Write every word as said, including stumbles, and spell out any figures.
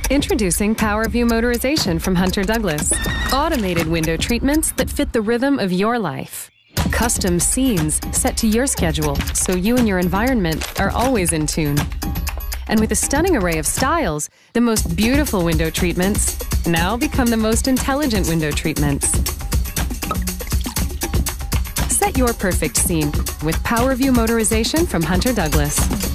Introducing PowerView Motorization from Hunter Douglas. Automated window treatments that fit the rhythm of your life. Custom scenes set to your schedule so you and your environment are always in tune. And with a stunning array of styles, the most beautiful window treatments now become the most intelligent window treatments. Set your perfect scene with PowerView Motorization from Hunter Douglas.